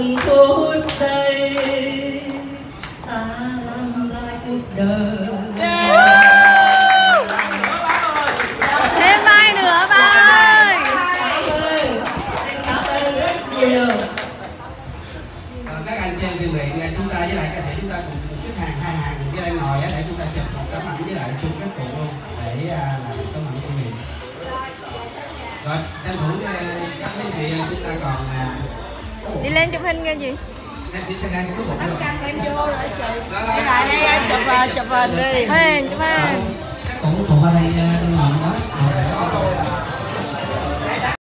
từng phút giây ta làm lại cuộc đời. Thêm vai nữa ba ơi. Cảm ơn rất nhiều. Các anh trên tiền viện chúng ta với lại ca sĩ chúng ta cùng xếp hàng hai hàng với lại ngồi để chúng ta chụp một tấm ảnh với lại chung các cụ luôn để làm tấm ảnh kỷ niệm. Rồi tranh thủ các mấy chị chúng ta còn Đi lên chụp hình cái gì? em chỉ sẽ ra cái bụng rồi. Em vô rồi chị. Lại đây Chụp hình đi. Chụp hình. Các cụ ở đây